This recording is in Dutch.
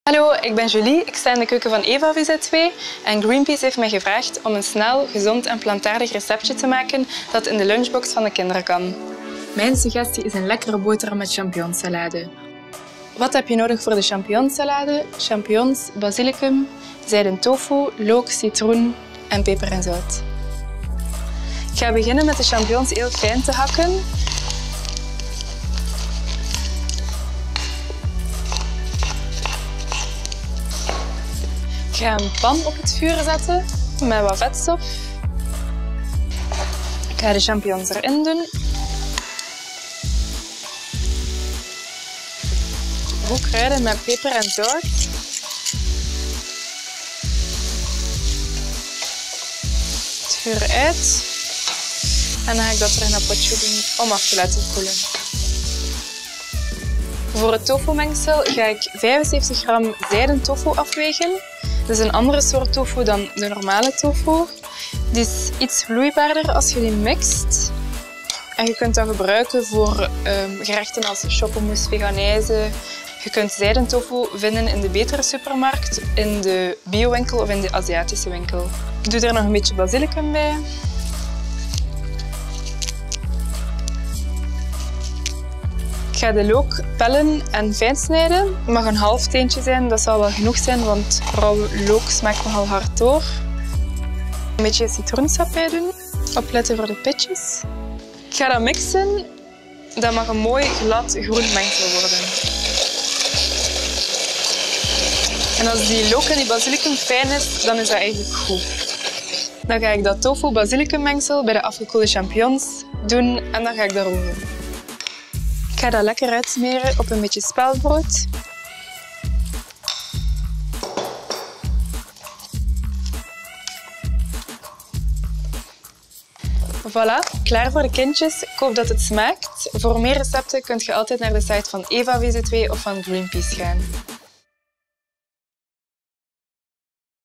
Hallo, ik ben Julie. Ik sta in de keuken van Eva VZ2 en Greenpeace heeft mij gevraagd om een snel, gezond en plantaardig receptje te maken dat in de lunchbox van de kinderen kan. Mijn suggestie is een lekkere boterham met champignonsalade. Wat heb je nodig voor de champignonsalade? Champignons, basilicum, zijden tofu, look, citroen en peper en zout. Ik ga beginnen met de champignons heel fijn te hakken. Ik ga een pan op het vuur zetten met wat vetstof. Ik ga de champignons erin doen. Ook kruiden met peper en zout. Het vuur uit. En dan ga ik dat terug naar het potje doen om af te laten koelen. Voor het tofu-mengsel ga ik 75 gram zijden tofu afwegen. Dat is een andere soort tofu dan de normale tofu. Die is iets vloeibaarder als je die mixt. En je kunt dat gebruiken voor gerechten als choppemousse, veganese. Je kunt zijden tofu vinden in de betere supermarkt, in de biowinkel of in de Aziatische winkel. Ik doe er nog een beetje basilicum bij. Ik ga de look pellen en fijn snijden. Het mag een half teentje zijn, dat zal wel genoeg zijn, want rauwe look smaakt nogal hard door. Een beetje citroensap bij doen. Opletten voor de pitjes. Ik ga dat mixen. Dat mag een mooi glad groen mengsel worden. En als die look en die basilicum fijn is, dan is dat eigenlijk goed. Dan ga ik dat tofu-basilicum mengsel bij de afgekoelde champignons doen en dan ga ik dat roeren. Ik ga dat lekker uitsmeren op een beetje spelbrood. Voilà, klaar voor de kindjes. Ik hoop dat het smaakt. Voor meer recepten kunt je altijd naar de site van Eva VZ2 of van Greenpeace gaan.